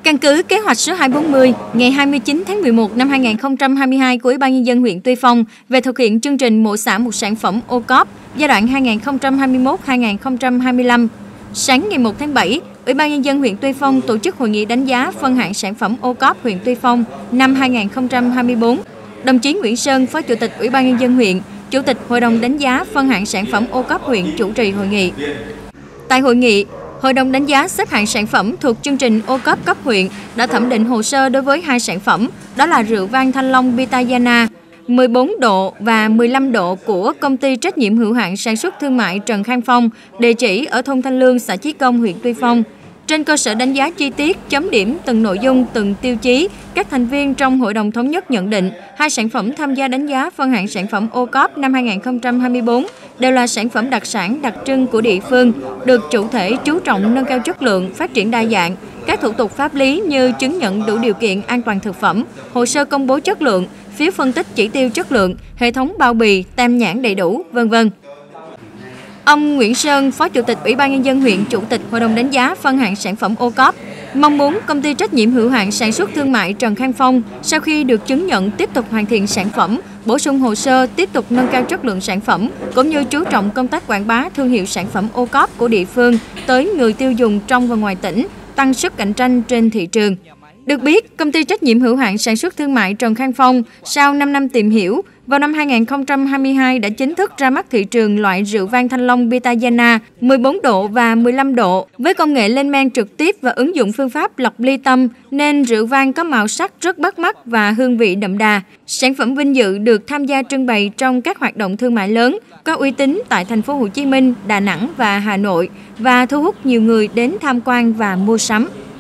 Căn cứ kế hoạch số 240 ngày 29 tháng 11 năm 2022 của Ủy ban Nhân dân huyện Tuy Phong về thực hiện chương trình mỗi xã một sản phẩm OCOP giai đoạn 2021-2025, sáng ngày 1 tháng 7, Ủy ban Nhân dân huyện Tuy Phong tổ chức hội nghị đánh giá phân hạng sản phẩm OCOP huyện Tuy Phong năm 2024. Đồng chí Nguyễn Sơn, Phó Chủ tịch Ủy ban Nhân dân huyện, Chủ tịch Hội đồng đánh giá phân hạng sản phẩm OCOP huyện chủ trì hội nghị. Tại hội nghị, Hội đồng đánh giá xếp hạng sản phẩm thuộc chương trình OCOP cấp huyện đã thẩm định hồ sơ đối với 2 sản phẩm, đó là rượu vang Thanh Long Pitayana 14 độ và 15 độ của Công ty trách nhiệm hữu hạn sản xuất thương mại Trần Khang Phong, địa chỉ ở thôn Thanh Lương, xã Chí Công, huyện Tuy Phong. Trên cơ sở đánh giá chi tiết, chấm điểm từng nội dung, từng tiêu chí, các thành viên trong hội đồng thống nhất nhận định 2 sản phẩm tham gia đánh giá phân hạng sản phẩm OCOP năm 2024 đều là sản phẩm đặc sản đặc trưng của địa phương, được chủ thể chú trọng nâng cao chất lượng, phát triển đa dạng, các thủ tục pháp lý như chứng nhận đủ điều kiện an toàn thực phẩm, hồ sơ công bố chất lượng, phiếu phân tích chỉ tiêu chất lượng, hệ thống bao bì, tem nhãn đầy đủ, v.v. Ông Nguyễn Sơn, Phó Chủ tịch Ủy ban Nhân dân huyện, Chủ tịch Hội đồng đánh giá phân hạng sản phẩm OCOP, mong muốn Công ty trách nhiệm hữu hạn sản xuất thương mại Trần Khang Phong sau khi được chứng nhận tiếp tục hoàn thiện sản phẩm, bổ sung hồ sơ, tiếp tục nâng cao chất lượng sản phẩm, cũng như chú trọng công tác quảng bá thương hiệu sản phẩm OCOP của địa phương tới người tiêu dùng trong và ngoài tỉnh, tăng sức cạnh tranh trên thị trường. Được biết, Công ty trách nhiệm hữu hạn sản xuất thương mại Trần Khang Phong sau 5 năm tìm hiểu, vào năm 2022 đã chính thức ra mắt thị trường loại rượu vang Thanh Long Pitayana 14 độ và 15 độ. Với công nghệ lên men trực tiếp và ứng dụng phương pháp lọc ly tâm nên rượu vang có màu sắc rất bắt mắt và hương vị đậm đà. Sản phẩm vinh dự được tham gia trưng bày trong các hoạt động thương mại lớn, có uy tín tại thành phố Hồ Chí Minh, Đà Nẵng và Hà Nội và thu hút nhiều người đến tham quan và mua sắm.